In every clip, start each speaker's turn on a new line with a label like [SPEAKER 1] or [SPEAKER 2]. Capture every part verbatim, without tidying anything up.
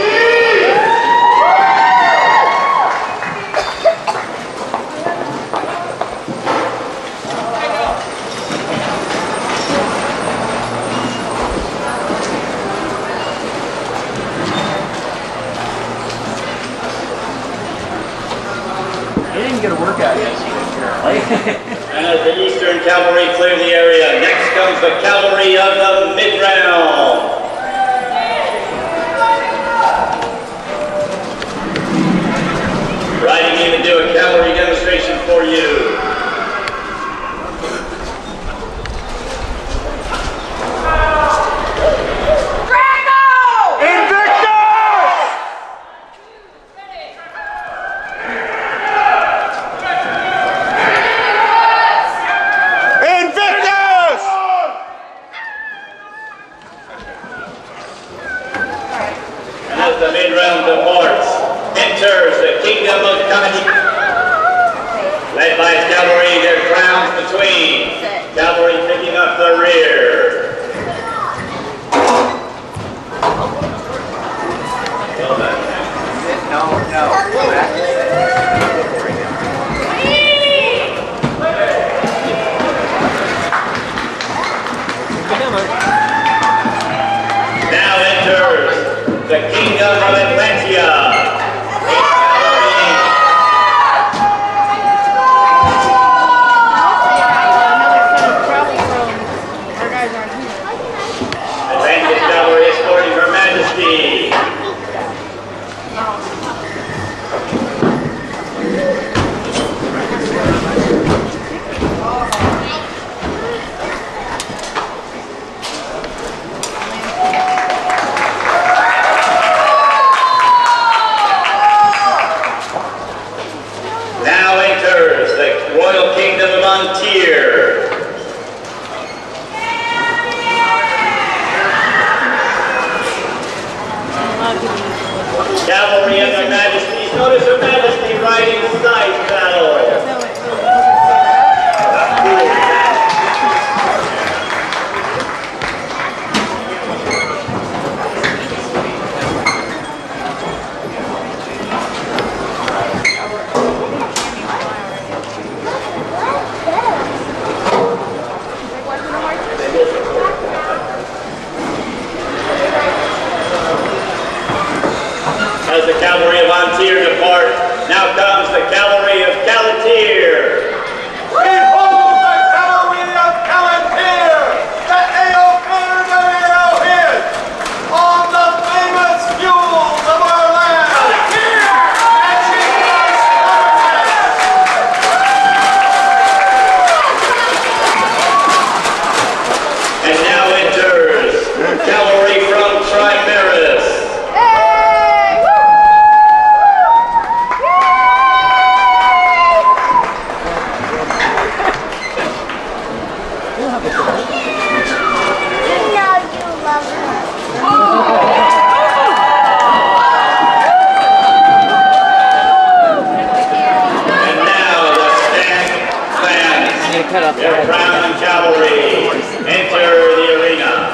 [SPEAKER 1] As the Eastern Cavalry clear the area, next comes the cavalry of the mid-round. Riding in to do a cavalry demonstration for you. The mid-round departs, enters the kingdom of cavalry. Led by his cavalry, their crowns between. Cavalry picking up the rear. Well done. No, no. Now enters the kingdom of Atlantia. Atlantic cavalry escorting Her Majesty. Now enters the Royal Kingdom of Ontario. Cavalry of Her Majesty's. Notice Her Majesty riding side battle. As the cavalry of Ontario depart, now comes the cavalry of Calatier.
[SPEAKER 2] Behold the cavalry of Calatier, the Aeopir de Arrowhead, on the famous mules of our land.
[SPEAKER 1] And now enters cavalry from Trimeris. Their crown cavalry enter the arena.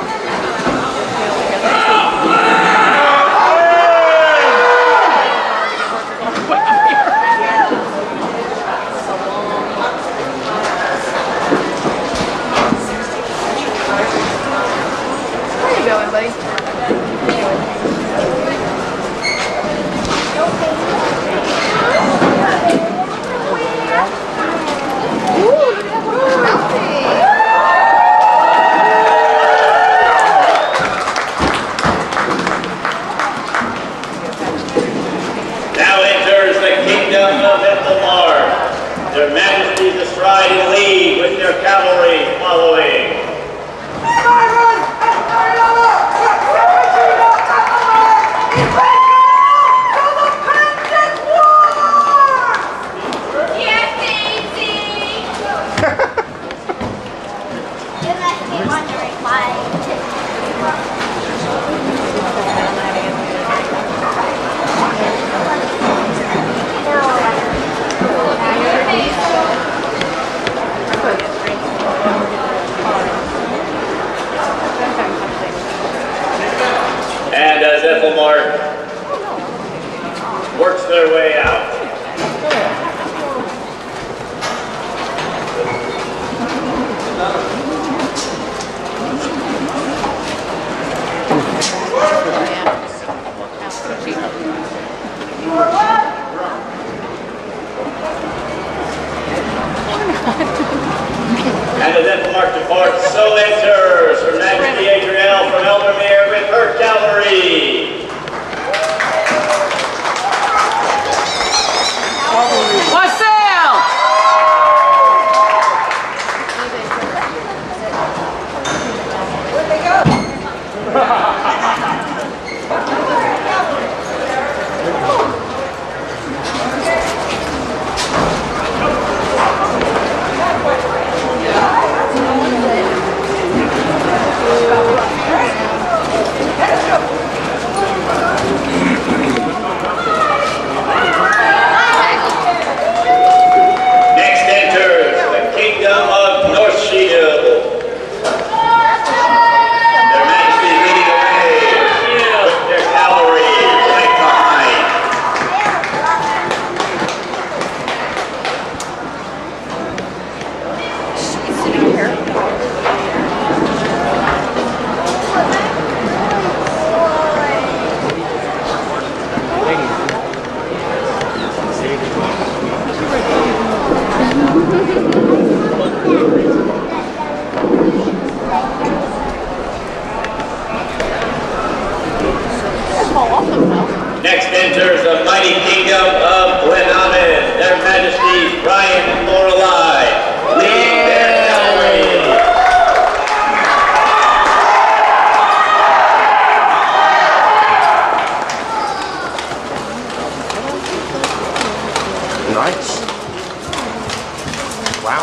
[SPEAKER 3] Where you going, buddy?
[SPEAKER 1] Now enters the kingdom of Ethelmar. Their Majesties astride and lead with their cavalry following. And as Danville mark works their way out. And the Danville mark departs, so enters Her Majesty Adriel from Eldermere with her cavalry. Next enters the mighty kingdom of Glenavon, their Majesties Brian and Lorelei, leading their cavalry.
[SPEAKER 3] Nice. Wow.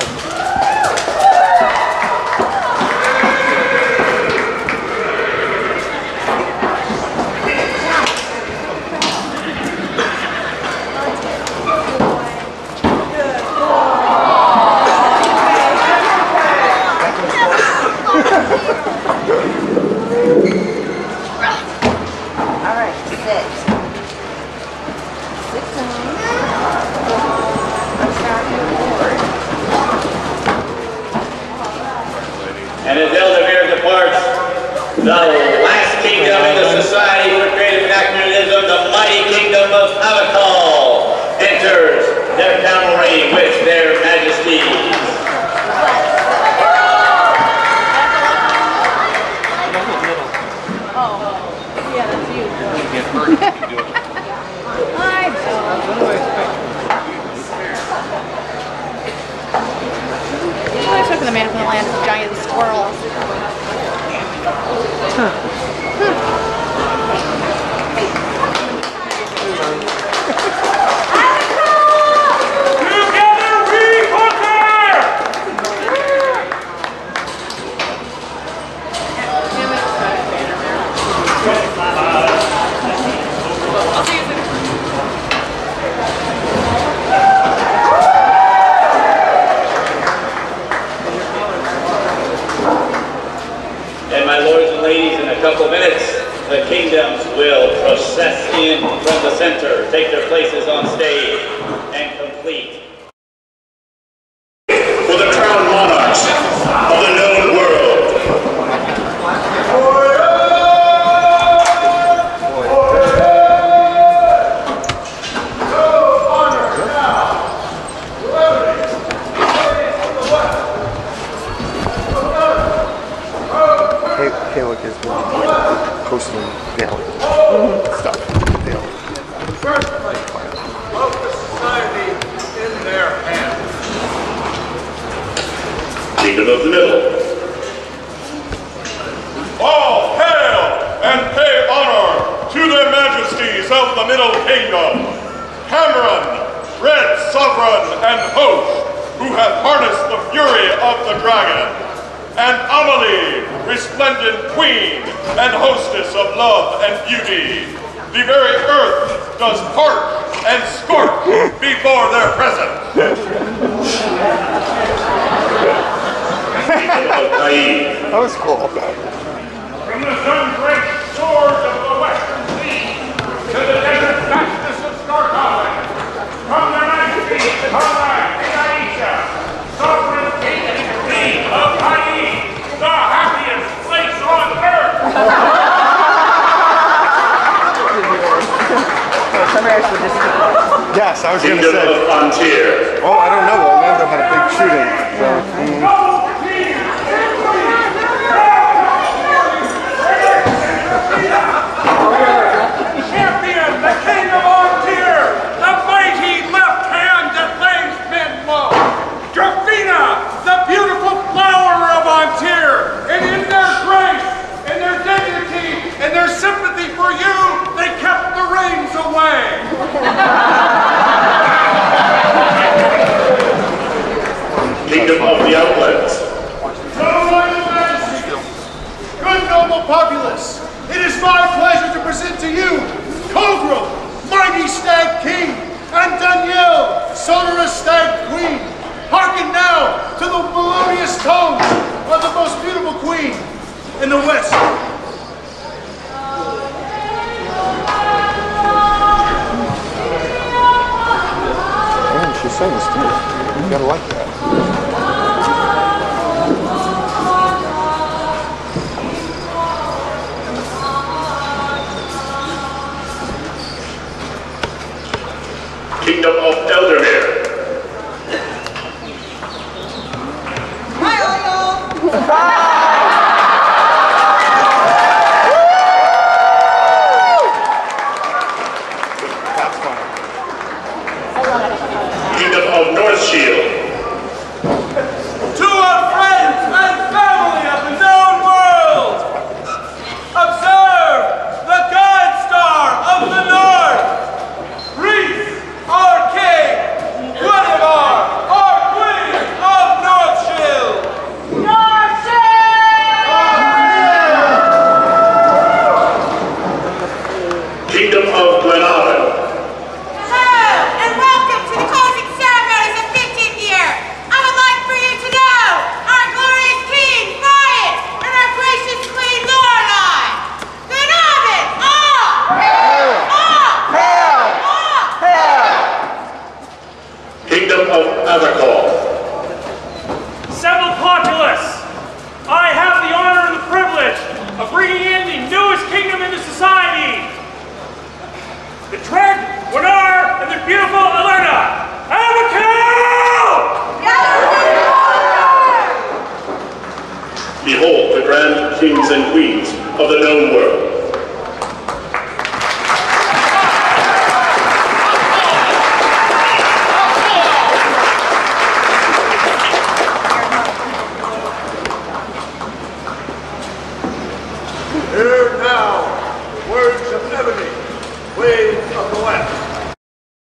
[SPEAKER 1] And as Eldermere departs, the last kingdom in the Society for Creative Anachronism, the mighty kingdom of Avacol, enters their cavalry with their Majesties.
[SPEAKER 4] Yeah, that's you. I know. I took the man from the land of giant squirrels. Huh.
[SPEAKER 2] Together we conquer!
[SPEAKER 1] And my lords and ladies, in a couple minutes, the kingdoms will process in from the center, take their places on stage, and complete. For the crowned monarchs of the known world.
[SPEAKER 3] Caleb is posting down stuff.
[SPEAKER 2] The first place of the society in their hands.
[SPEAKER 1] Kingdom of the Middle.
[SPEAKER 2] All hail and pay honor to their majesties of the Middle Kingdom, Cameron, Red Sovereign and Host, who have harnessed the fury of the dragon, and Amelie, resplendent queen and hostess of love and beauty. The very earth does parch and scorch before their presence.
[SPEAKER 3] That was cool.
[SPEAKER 2] From the sun-drenched shores of the western
[SPEAKER 5] Ramirez would just keep.
[SPEAKER 3] Yes, I was going to
[SPEAKER 1] Kingdom
[SPEAKER 3] say.
[SPEAKER 1] of Ontario.
[SPEAKER 3] Well, I don't know. Orlando had a big shooting. So, mm.
[SPEAKER 2] Champion, the king of Ontario, the mighty left hand that lays men low. Drafina, the beautiful flower of Ontario, and in their grace, in their dignity, and their sympathy for you, they kept the rains away.
[SPEAKER 1] Kingdom of the Outlands.
[SPEAKER 6] Good noble populace, it is my pleasure to present to you Cobra, mighty stag king, and Danielle, sonorous stag queen. Hearken now to the melodious tones of the most beautiful queen in the West.
[SPEAKER 3] Man, she sings too. You gotta like that.
[SPEAKER 1] Kingdom of Eldermere.
[SPEAKER 7] Hi, all y'all.
[SPEAKER 3] That's fun.
[SPEAKER 1] Kingdom of North Shield.
[SPEAKER 2] To our friends and family of the known world, observe the God Star of the North. Reese, our king, Guinevere, our queen of North Shield. North Shield!
[SPEAKER 1] Kingdom of Glenavon.
[SPEAKER 7] Hello, and welcome to the closing ceremonies of fifteenth year. I would like for you to know our glorious king, Brian, and our gracious queen, Lorelei. Good Omen, all! All! All!
[SPEAKER 1] Kingdom of Avacol.
[SPEAKER 2] Assembled populace, I have the honor and the privilege of bringing in the newest kingdom into society. The Trent, Winnar, and the beautiful Alerna. Avacol!
[SPEAKER 1] Behold the grand kings and queens of the known world.